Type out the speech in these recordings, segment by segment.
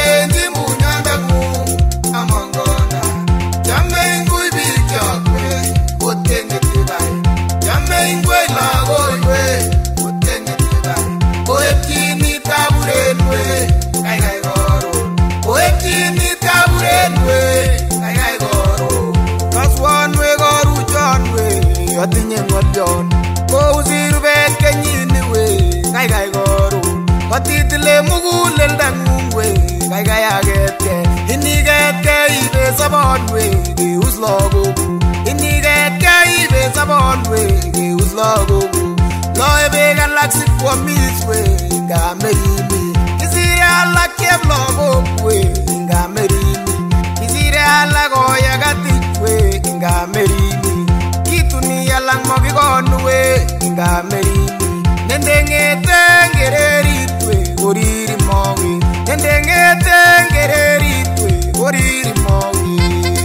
Kolenji munyandangu amangona chame ingui bichakwe otenge tibai chame ingui lagoiwe otenge tibai oetini taburenwe kai goro oetini taburenwe kai goro kaswanwe goru chanwe atinye ngolyon ko usirubet kenyini we kai goro Katitile mugulel dangwe kai agete inigete ibe sabonwe geus logo inigete ibe sabonwe geus logo loebe galaxy for miswe ngamerini isire ala keblogo we ngamerini isire ala goya gatikwe ngamerini kituni ala mobigonwe ngamerini nendengete ngereri oriri mongi nendengete ngereri oriri mongi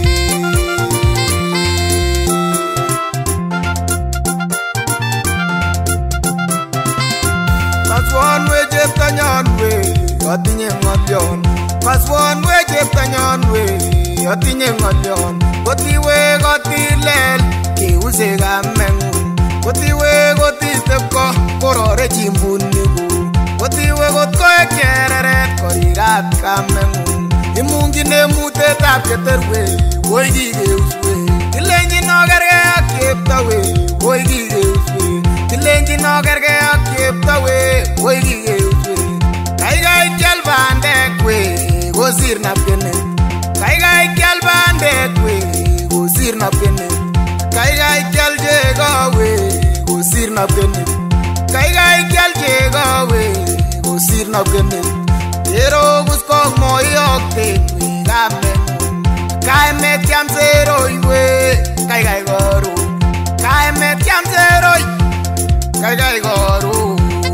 Paswanwe jeptanyanwe atinye ngolyon Paswanwe jeptanyanwe atinye ngolyon Kotiwe kotilel keuse kamengu Kotiwe kotitepko korore chimbuniku Kotiwe kotkoe kereret korirat kamengu Imungine mutetab keterwe woi kikeuswe Tilenji nokerge ak cheptowe woi kikeuswe Tilenji nokerge ak cheptowe woi kikeuswe Kaikai kyal bandek we kosir napkenet Kaikai kyal bandek we kosir napkenet Kaikai kyal chego we kosir napkenet Kaikai kyal chego we kosir napkenet Pero kuskok moyokte we kamengu Kaimet kyam seroi we Kaikai goro Kaimet kyam seroi Kaikai goro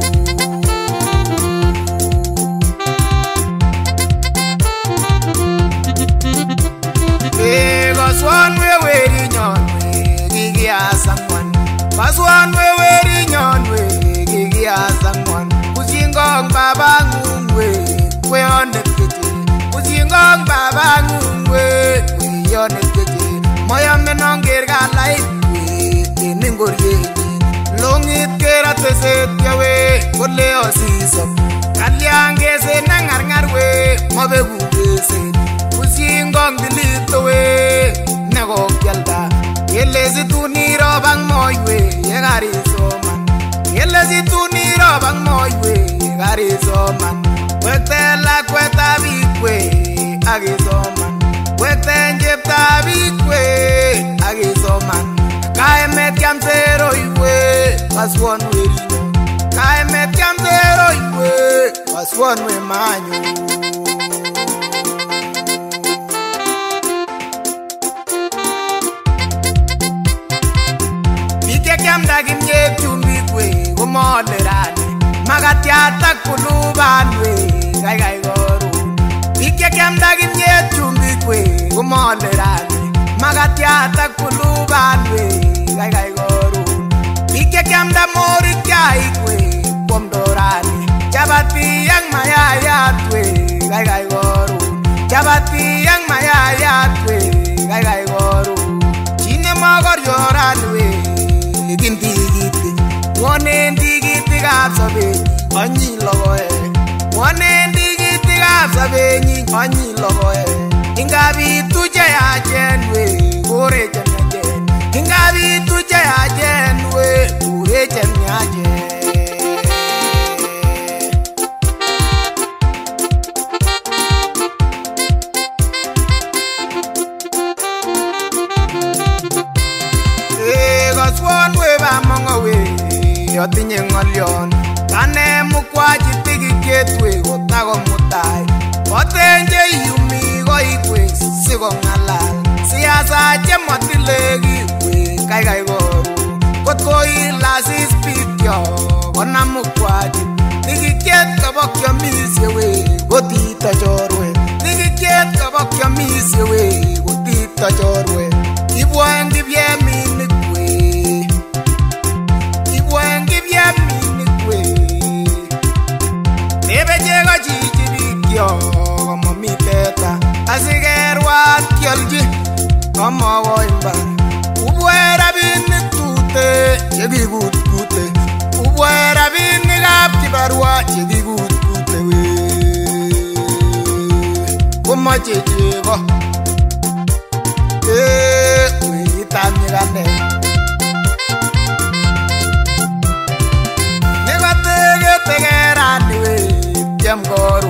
Kaswanwe weri nyonwe kikiasangwan Kaswanwe weri nyonwe kikiasangwan Kusingong babangungwe kweyonet keche Kusingong babangungwe kweyonet keche Moyame nonger kalait we teningoryenyi Longit kerate setyawe kole osisop Kalyanggese nangarngar we mabegu gese Kusingong dilito we Nego kyalda Yelezi tuniro bang moywe Yegari soman Yelezi tuniro bang moywe Yegari soman Wekte la kweta bikwe Agi soman Wekte njepta bikwe Agi soman Kaimet kyam zero iwe Kaswan we rino Kaimet kyam zero iwe Kaswan we manyo Kyamda kimyet chumbik we komolerani Makatiatak puluban we Kaikai goro Bikye kyamda kimyet chumbik we komolerani Makatiatak puluban we Kaikai goro Bikye kyamda morik chaik we komdorani Chapati yang mayayat we Kaikai goro Chapati yang mayayat we Kaikai goro Chine magor yoran we Gintigiti Wonendigiti kapsabe Anyi logoe Wonendigiti kapsabe Anyi logoe Ingabi tuje ajen we Kore jenyajen Ingabi tuje ajen we Kore jenyajen Yotinye ngolyon Kane mukwaji tiki ketwe Kotako mutai Kotenje yumi goikwe Siko ngalal Siasa chemotilegi we Kaikai goro Kotko ilasis pityo Kona mukwaji Tiki ket kabokyo misye we Kotita chorwe Tiki ket kabokyo misye we Kotita chorwe Ibwen kibye minikwe Ibwen kibye minikwe Nebe chego chichibikyo momi teta asikerwat kiolji amawo imbar ubwe rabinik tute chekikutkute ubwe rabinikab kibarua chekikutkute we komoche cheko weyitab nyikanet nekateketekerani we tyem koru